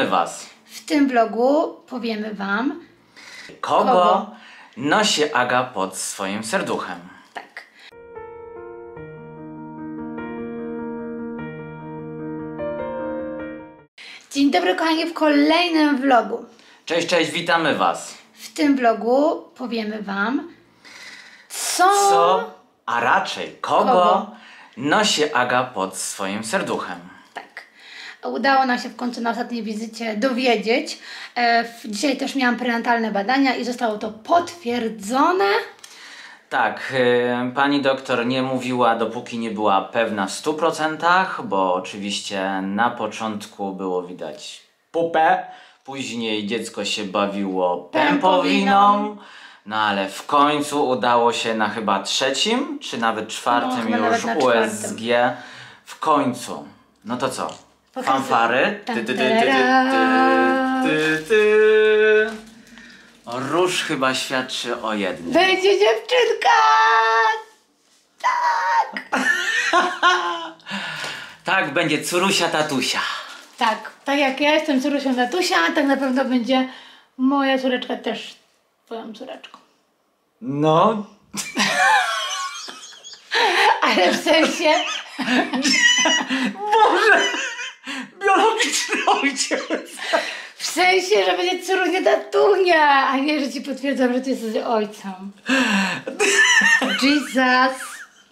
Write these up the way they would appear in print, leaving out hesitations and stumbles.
witamy Was. W tym vlogu powiemy Wam, Kogo nosi Aga pod swoim serduchem. tak. Dzień dobry kochani w kolejnym vlogu. Cześć, cześć, witamy Was. W tym vlogu powiemy Wam, Co, a raczej kogo nosi Aga pod swoim serduchem. Tak. Udało nam się w końcu na ostatniej wizycie dowiedzieć. Dzisiaj też miałam prenatalne badania i zostało to potwierdzone. Tak, pani doktor nie mówiła, dopóki nie była pewna w 100%, bo oczywiście na początku było widać pupę, później dziecko się bawiło pępowiną, no ale w końcu udało się na chyba trzecim, czy nawet czwartym już USG, w końcu. No to co? Fanfary? Róż chyba świadczy o jednym. Będzie dziewczynka! Tak! Tak, będzie córusia tatusia. Tak jak ja jestem córusią tatusia, tak na pewno będzie moja córeczka też twoją córeczką. No. Ale w sensie... Boże! Biologiczny ojciec! W sensie, że będzie córunia tatunia, a nie, że ci potwierdzam, że ty jesteś ojcem. Jesus!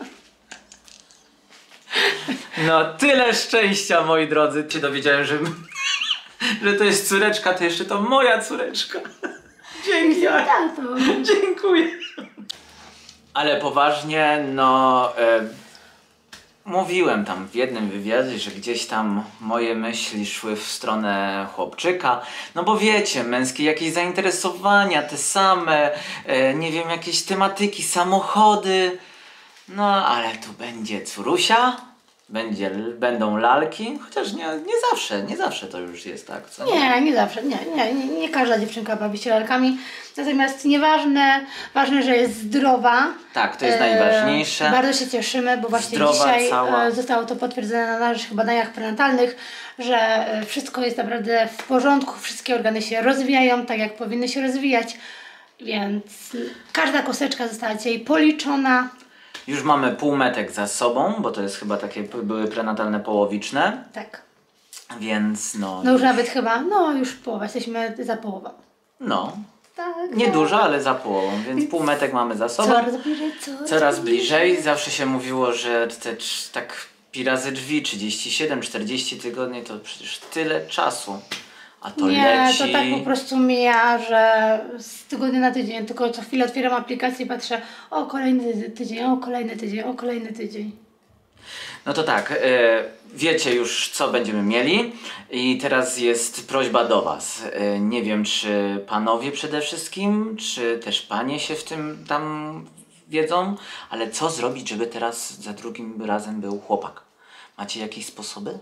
No tyle szczęścia, moi drodzy. Się dowiedziałem, że to jest córeczka, to jeszcze to moja córeczka. Dzięki. Dziękuję. Ale poważnie, no... mówiłem tam w jednym wywiadzie, że gdzieś tam moje myśli szły w stronę chłopczyka. No bo wiecie, męskie jakieś zainteresowania, te same, nie wiem, jakieś tematyki, samochody. No ale tu będzie córusia, będą lalki, chociaż nie zawsze to już jest tak, co? Nie zawsze, nie każda dziewczynka bawi się lalkami. Natomiast nieważne, ważne, że jest zdrowa. Tak, to jest najważniejsze. Bardzo się cieszymy, bo właśnie zdrowa, dzisiaj cała. Zostało to potwierdzone na naszych badaniach prenatalnych, że wszystko jest naprawdę w porządku, wszystkie organy się rozwijają tak, jak powinny się rozwijać, więc każda kosteczka została dzisiaj policzona. Już mamy półmetek za sobą, bo to jest chyba takie, były prenatalne połowiczne. Tak. Więc no... No już nawet chyba, no już połowa, jesteśmy za połową. No. Tak. Nie dużo, ale za połową, więc półmetek mamy za sobą. Coraz bliżej, Coraz bliżej. Zawsze się mówiło, że te tak pi razy drzwi, 37, 40 tygodni to przecież tyle czasu. A to leci. To tak po prostu mija, że z tygodnia na tydzień, tylko co chwilę otwieram aplikację i patrzę, o kolejny tydzień, o kolejny tydzień, o kolejny tydzień. No to tak, wiecie już co będziemy mieli i teraz jest prośba do Was. Nie wiem, czy panowie przede wszystkim, czy też panie się w tym tam wiedzą, ale co zrobić, żeby teraz za drugim razem był chłopak? Macie jakieś sposoby?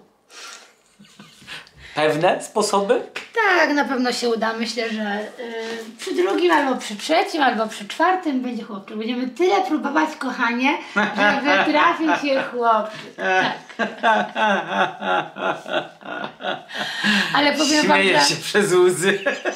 Pewne sposoby? Tak, na pewno się uda. Myślę, że przy drugim, albo przy trzecim, albo przy czwartym będzie chłopczyk. Będziemy tyle próbować, kochanie, żeby trafił się chłopczyk. Tak. Ale powiem wam, Śmieję się przez łzy.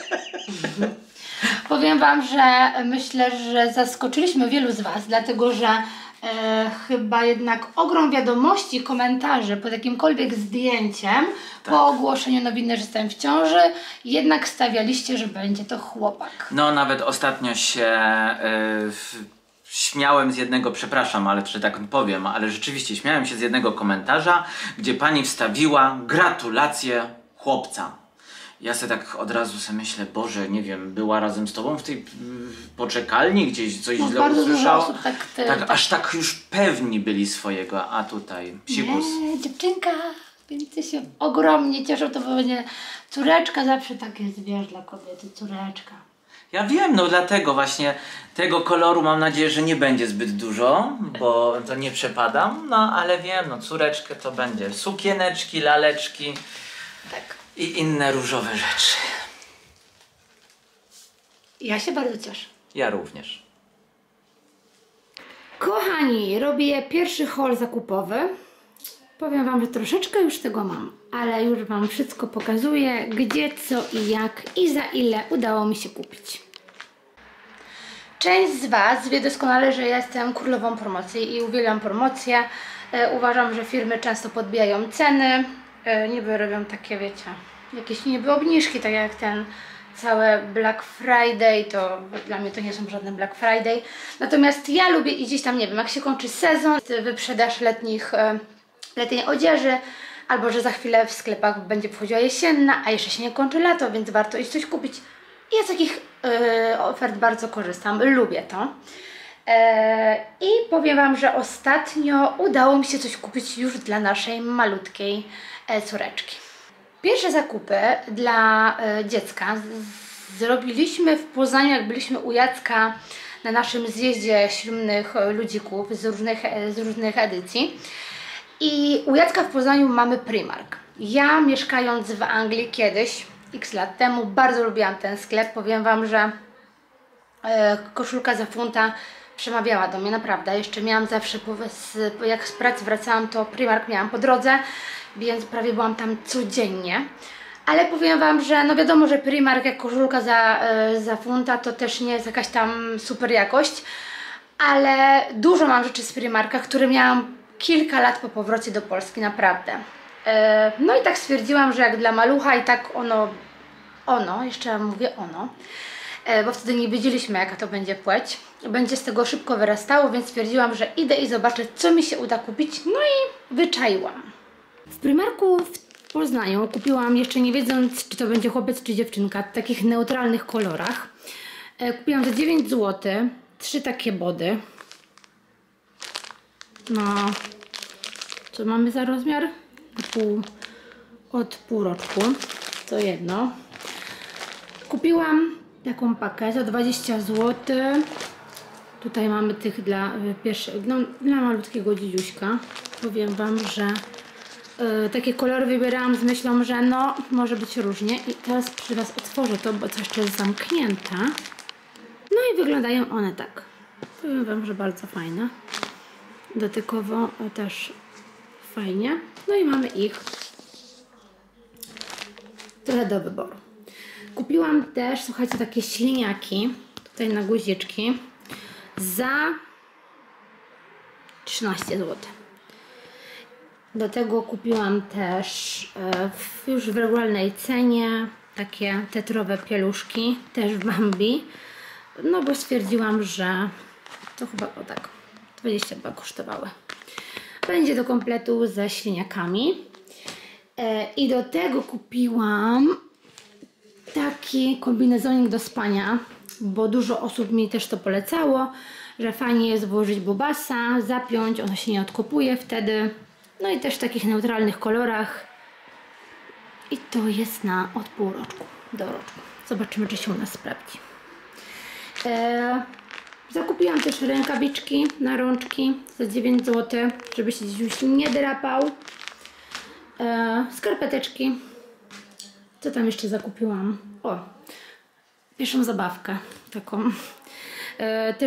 Powiem wam, że myślę, że zaskoczyliśmy wielu z was, dlatego że chyba jednak ogrom wiadomości, komentarzy pod jakimkolwiek zdjęciem po ogłoszeniu nowiny, że jestem w ciąży, jednak stawialiście, że będzie to chłopak. No nawet ostatnio się śmiałem z jednego, przepraszam, ale że tak powiem, ale rzeczywiście śmiałem się z jednego komentarza, gdzie pani wstawiła gratulacje chłopca. Ja sobie tak od razu sobie myślę, Boże, nie wiem, była razem z tobą w tej poczekalni, gdzieś coś źle usłyszała. Tak, aż tak już pewni byli swojego, a tutaj psikus. Nie, dziewczynka, więc się ogromnie cieszą, to będzie córeczka, zawsze tak jest, wiesz, dla kobiety, córeczka. Ja wiem, no dlatego właśnie tego koloru mam nadzieję, że nie będzie zbyt dużo, bo to nie przepadam, no ale wiem, no córeczkę to będzie, sukieneczki, laleczki. Tak. I inne różowe rzeczy. Ja się bardzo cieszę. Ja również. Kochani, robię pierwszy haul zakupowy. Powiem Wam, że troszeczkę już tego mam, ale już Wam wszystko pokazuję, gdzie, co i jak i za ile udało mi się kupić. Część z Was wie doskonale, że ja jestem królową promocji i uwielbiam promocje. Uważam, że firmy często podbijają ceny, niby robią takie, wiecie, jakieś niby obniżki, tak jak ten cały Black Friday, to dla mnie to nie są żadne Black Friday. Natomiast ja lubię i gdzieś tam, nie wiem, jak się kończy sezon, wyprzedaż letniej odzieży, albo że za chwilę w sklepach będzie wchodziła jesienna, a jeszcze się nie kończy lato, więc warto iść coś kupić. I ja z takich ofert bardzo korzystam, lubię to. I powiem Wam, że ostatnio udało mi się coś kupić już dla naszej malutkiej córeczki. Pierwsze zakupy dla dziecka zrobiliśmy w Poznaniu, jak byliśmy u Jacka na naszym zjeździe ślubnych ludzików z różnych edycji. I u Jacka w Poznaniu mamy Primark. Ja, mieszkając w Anglii kiedyś, x lat temu, bardzo lubiłam ten sklep. Powiem Wam, że koszulka za funta przemawiała do mnie, naprawdę. Jeszcze miałam zawsze, jak z pracy wracałam, to Primark miałam po drodze, więc prawie byłam tam codziennie. Ale powiem Wam, że no wiadomo, że Primark jak koszulka za funta to też nie jest jakaś tam super jakość, ale dużo mam rzeczy z Primarka, które miałam kilka lat po powrocie do Polski, naprawdę. No i tak stwierdziłam, że jak dla malucha i tak jeszcze mówię ono, bo wtedy nie wiedzieliśmy, jaka to będzie płeć, będzie z tego szybko wyrastało, więc stwierdziłam, że idę i zobaczę, co mi się uda kupić, no i wyczaiłam. W Primarku w Poznaniu kupiłam, jeszcze nie wiedząc, czy to będzie chłopiec, czy dziewczynka, w takich neutralnych kolorach. Kupiłam za 9 zł 3 takie body. No, co mamy za rozmiar? Od półroczku, to jedno. Kupiłam taką pakę za 20 zł. Tutaj mamy tych dla dla malutkiego dzidziuśka. Powiem Wam, że takie kolory wybierałam z myślą, że no, może być różnie. I teraz przy Was otworzę to, bo to jeszcze jest zamknięte. No i wyglądają one tak. Powiem Wam, że bardzo fajne. Dotykowo też fajnie. No i mamy ich trochę do wyboru. Kupiłam też, słuchajcie, takie śliniaki tutaj na guziczki za 13 zł. Do tego kupiłam też już w regularnej cenie takie tetrowe pieluszki, też w Bambi. No bo stwierdziłam, że to chyba o tak 22 kosztowały. Będzie do kompletu ze śliniakami. I do tego kupiłam taki kombinezonik do spania, bo dużo osób mi też to polecało, że fajnie jest włożyć bobasa, zapiąć, ono się nie odkopuje wtedy. No i też w takich neutralnych kolorach. I to jest od półroczku do roczku. Zobaczymy, czy się u nas sprawdzi. Zakupiłam też rękawiczki na rączki za 9 zł, żeby się gdzieś nie drapał. Skarpeteczki. Co tam jeszcze zakupiłam? O, pierwszą zabawkę taką. Też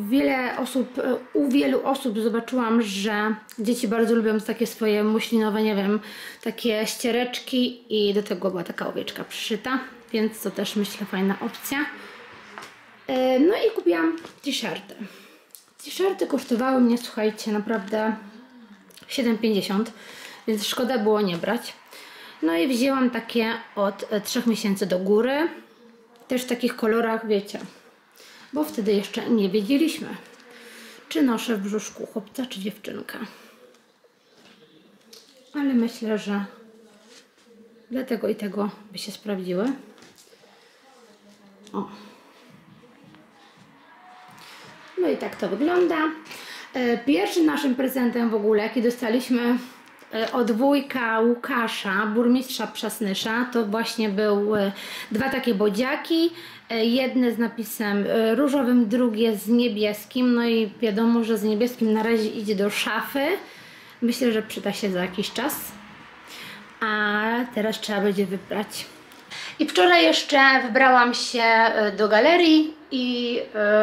u wielu osób zobaczyłam, że dzieci bardzo lubią takie swoje muślinowe, nie wiem, takie ściereczki i do tego była taka owieczka przyszyta, więc to też myślę fajna opcja. No i kupiłam t-shirty. T-shirty kosztowały mnie, słuchajcie, naprawdę 7,50, więc szkoda było nie brać. No i wzięłam takie od 3 miesięcy do góry. Też w takich kolorach, wiecie, bo wtedy jeszcze nie wiedzieliśmy, czy noszę w brzuszku chłopca, czy dziewczynkę. Ale myślę, że dla tego i tego by się sprawdziły. O. No i tak to wygląda. Pierwszym naszym prezentem w ogóle, jaki dostaliśmy od wujka Łukasza, burmistrza Przasnysza, to właśnie były 2 takie bodziaki. Jedne z napisem różowym, drugie z niebieskim. No i wiadomo, że z niebieskim na razie idzie do szafy. Myślę, że przyda się za jakiś czas. A teraz trzeba będzie wybrać. I wczoraj jeszcze wybrałam się do galerii i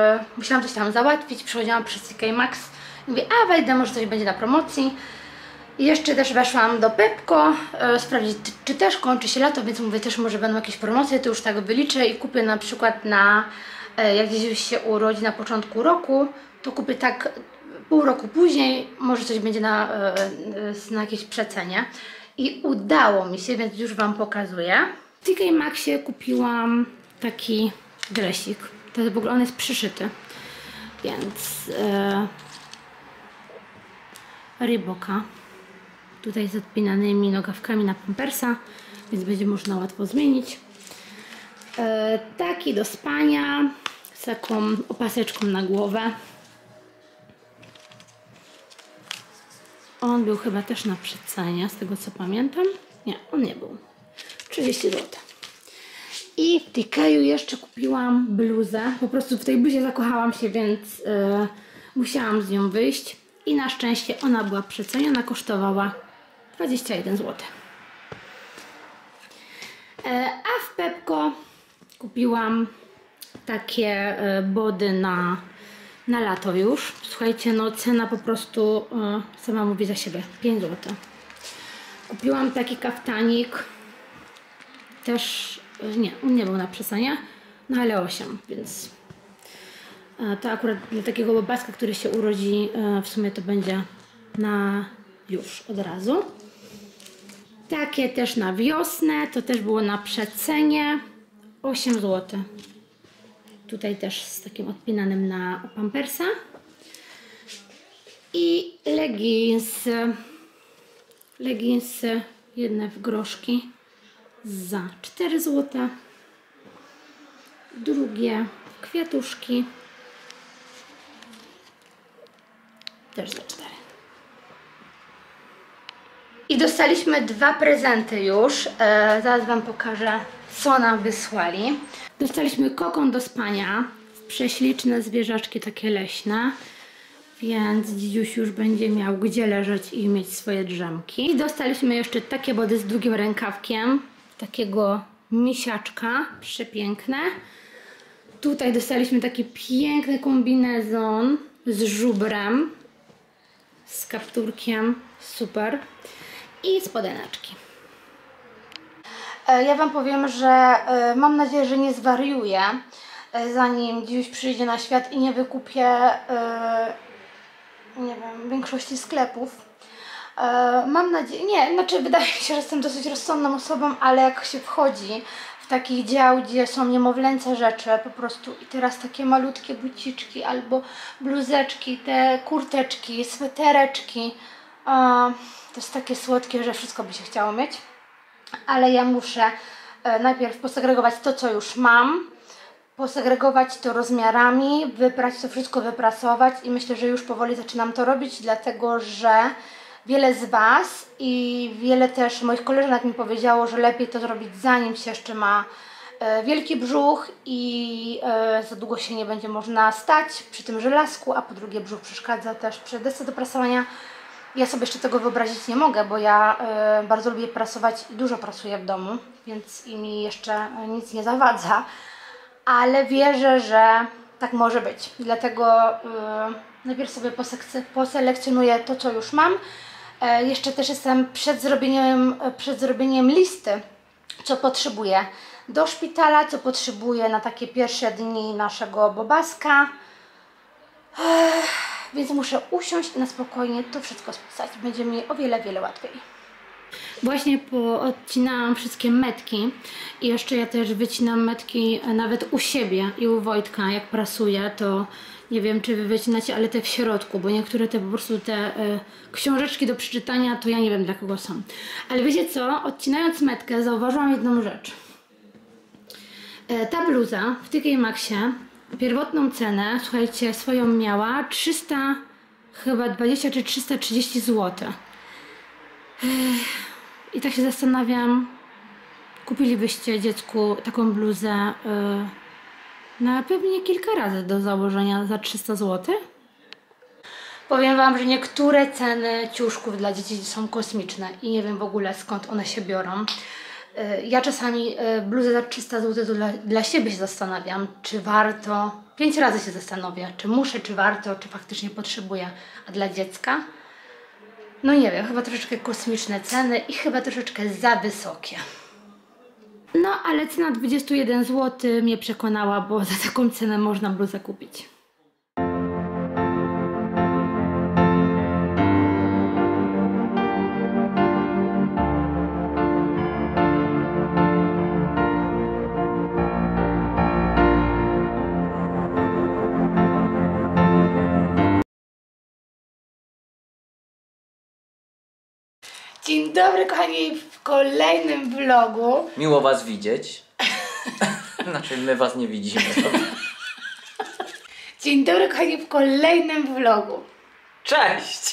musiałam coś tam załatwić. Przechodziłam przez TK Maxx i mówię, a wejdę, może coś będzie na promocji. I jeszcze też weszłam do Pepco, sprawdzić czy też kończy się lato, więc mówię też może będą jakieś promocje, to już tak wyliczę i kupię na przykład na, jak gdzieś się urodzi na początku roku, to kupię tak pół roku później, może coś będzie na jakiejś przecenie. I udało mi się, więc już Wam pokazuję. W TK Maxxie kupiłam taki dresik. To jest w ogóle, on jest przyszyty. Więc Reeboka. Tutaj z odpinanymi nogawkami na pampersa, więc będzie można łatwo zmienić. Taki do spania z taką opaseczką na głowę. On był chyba też na przecenie, z tego co pamiętam. Nie, on nie był. 30 zł. I w TK-u jeszcze kupiłam bluzę. Po prostu w tej bluzie zakochałam się, więc musiałam z nią wyjść. I na szczęście ona była przeceniona, kosztowała 21 zł. A w Pepco kupiłam takie body na lato już. Słuchajcie, no cena po prostu sama mówi za siebie. 5 zł. Kupiłam taki kaftanik. Też, nie, on nie był na przecenie, no ale 8, więc to akurat dla takiego bobaska, który się urodzi, w sumie to będzie na już od razu. Takie też na wiosnę, to też było na przecenie, 8 zł. Tutaj też z takim odpinanym na pampersa. I leginsy jedne w groszki za 4 zł. Drugie w kwiatuszki też za 4. I dostaliśmy 2 prezenty już. Zaraz Wam pokażę, co nam wysłali. Dostaliśmy kokon do spania. Prześliczne zwierzaczki takie leśne. Więc dzidziuś już będzie miał gdzie leżeć i mieć swoje drzemki. I dostaliśmy jeszcze takie body z długim rękawkiem. Takiego misiaczka. Przepiękne. Tutaj dostaliśmy taki piękny kombinezon z żubrem. Z kapturkiem. Super. I spodeneczki. Ja Wam powiem, że mam nadzieję, że nie zwariuję, zanim dziś przyjdzie na świat i nie wykupię nie wiem, większości sklepów. Mam nadzieję, nie, znaczy wydaje mi się, że jestem dosyć rozsądną osobą, ale jak się wchodzi w taki dział, gdzie są niemowlęce rzeczy po prostu i teraz takie malutkie buciczki albo bluzeczki, te kurteczki, swetereczki, to jest takie słodkie, że wszystko by się chciało mieć. Ale ja muszę najpierw posegregować to, co już mam, posegregować to rozmiarami, wyprać to wszystko, wyprasować i myślę, że już powoli zaczynam to robić, dlatego że wiele z Was i wiele też moich koleżanek mi powiedziało, że lepiej to zrobić zanim się jeszcze ma wielki brzuch i za długo się nie będzie można stać przy tym żelazku, a po drugie brzuch przeszkadza też przy desce do prasowania. Ja sobie jeszcze tego wyobrazić nie mogę, bo ja bardzo lubię prasować i dużo prasuję w domu, więc i mi jeszcze nic nie zawadza, ale wierzę, że tak może być. Dlatego najpierw sobie poselekcjonuję to, co już mam. Jeszcze też jestem przed zrobieniem listy, co potrzebuję do szpitala, co potrzebuję na takie pierwsze dni naszego bobaska. Więc muszę usiąść i na spokojnie to wszystko spisać. Będzie mi o wiele łatwiej. Właśnie poodcinałam wszystkie metki i jeszcze ja też wycinam metki nawet u siebie i u Wojtka, jak prasuję, to nie wiem, czy Wy wycinacie, ale te w środku, bo niektóre te po prostu te książeczki do przeczytania, to ja nie wiem, dla kogo są. Ale wiecie co? Odcinając metkę zauważyłam jedną rzecz. Ta bluza w TK Maxxie pierwotną cenę, słuchajcie, swoją miała 320 czy 330 zł. I tak się zastanawiam, kupilibyście dziecku taką bluzę na pewnie kilka razy do założenia za 300 zł? Powiem Wam, że niektóre ceny ciuszków dla dzieci są kosmiczne i nie wiem w ogóle skąd one się biorą. Ja czasami bluzę za 300 zł to dla siebie się zastanawiam, czy warto, 5 razy się zastanowię, czy muszę, czy warto, czy faktycznie potrzebuję, a dla dziecka No nie wiem, chyba troszeczkę kosmiczne ceny i chyba troszeczkę za wysokie. No ale cena 21 zł mnie przekonała, bo za taką cenę można bluzę kupić. Dzień dobry kochani w kolejnym vlogu. Miło was widzieć. Znaczy my was nie widzimy. Dzień dobry kochani w kolejnym vlogu. Cześć!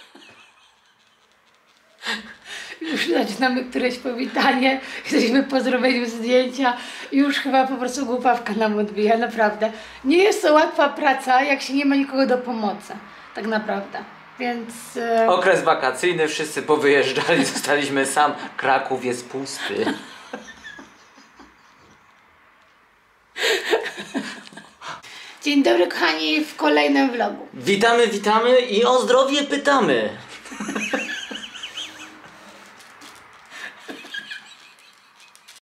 Już zaczynamy któreś powitanie, jesteśmy po zrobieniu zdjęcia i już chyba po prostu głupawka nam odbija, naprawdę. Nie jest to łatwa praca, jak się nie ma nikogo do pomocy, tak naprawdę. Więc... Okres wakacyjny, wszyscy powyjeżdżali, zostaliśmy sam. Kraków jest pusty. Dzień dobry kochani w kolejnym vlogu. Witamy, witamy i o zdrowie pytamy.